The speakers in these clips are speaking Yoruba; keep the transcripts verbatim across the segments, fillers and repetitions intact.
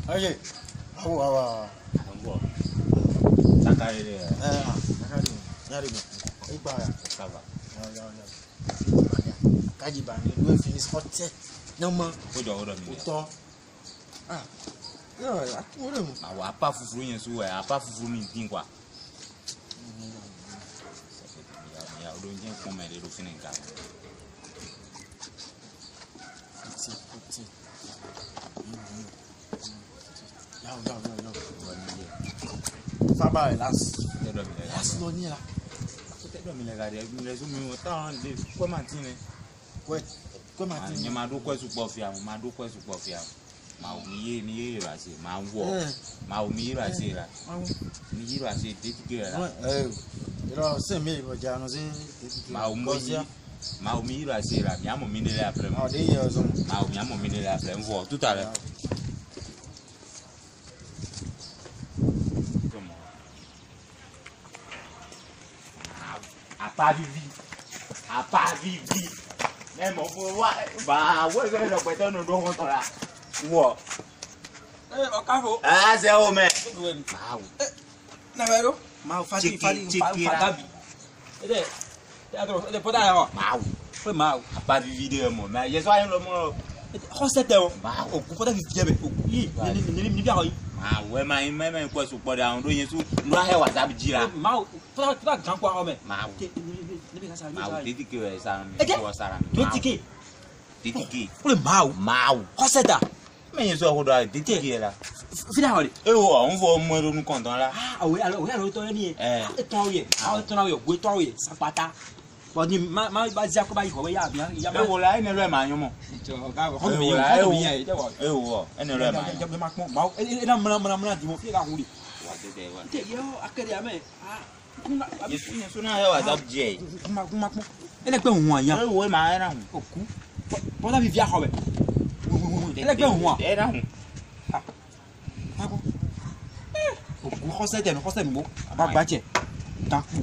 Aye. Awo awa. Ngo. Sakare de. Eh ah, sakare. Yari mo. Ipa ya. Kava. Ya ya ya. Kaji ba ni do finish hot set. No mo. Ojo odo mi. Uto. Ah. Yo, akure mo. Awo apa fufuru yen so we, apa fufuru mi din kwa. Ya odo nje ko me le do finin ka. Ti, ti. Yo yo yo yo. Faba relax. Te do mi le. Relax lo ni la. Te do mi le ga de, mi le so mi o ta le ko ma tin ni. Kwe. Kwe ma tin. Ni ma do ko su po fi am, ma do ko su po fi am. Ma o mi ye mi ye ra se, ma wo. Ma o mi ra se ra. Mi yi ra se de ti ge ra. Eh. Iro se mi bo ja no se. Ma o mo yi. Ma o mi ra se ra, mi amo mi ne le après. Ah, de yo zo. Ma o mi amo mi ne le après, on tout à l'heure. Apa vivi, apa vivi, même on peut voir, bah ouais, je vais le prêter nos deux contre là. Wow. Eh, okafo. Ah, c'est où mais? Mau. Eh, na vero? Mau fati fati fadabi. Ede, teatro, ede pota ya. Mau. Foi mau. Apa vivi de mo, mais je sois le mo. Hosete o. Mau. O pota vivi jebe. Yi, ni ni ni ni bia hoyi. Ah ouais, mais même quoi sur port on doit y sous nous a WhatsApp dira. Mau, pota pota grand quoi o me. Mau. Ni bi ka sa. Mau titi que ça me ko sara. Titi. Titi que. Foi mau. Mau. Hoseta. Mais je ko do titi que là. Fina holi. Eh oh, on va mo ro nu content là. Ah, oui, alors, oui, alors to ni. Eh. E ton ye. Ah, ton na yo, gwe ton ye, sapata. Bo ni ma ma ba ja ko ba yi ko ya bi ya ma. Eh wo la ene lo ma yan mo. Ho mi ya, ho mi ya, je wo. Eh wo, ene lo ma. Ya ma ko mau. E na mna mna mna di mo fi ka huli. Wa de de wa. Te yo akere ame. Ah. Yesu ni so na WhatsApp je. Kuma kuma kuma. Ele pe ohun ayan. Eh wo ma era hun. Oku. Bola vi via ho be. Ele pe ohun a. Era hun. Ako. Oku hose de no hose mi mo. Aba gbaje. Taku.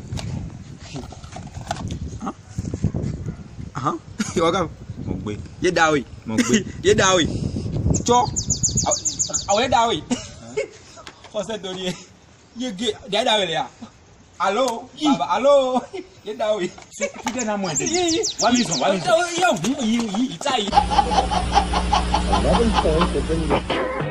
Ah. Aha. Yo ga. Mo gbe. Ye dawi. Mo gbe. Ye dawi. Cho. Awe dawi. Hose do ni. Ye ge de dawi le ya. Allo, baba, allo. Ye dawi. Ki de na mo de. Wa mi son, wa mi son. Yo, yi yi yi yi tai. eleven point seven.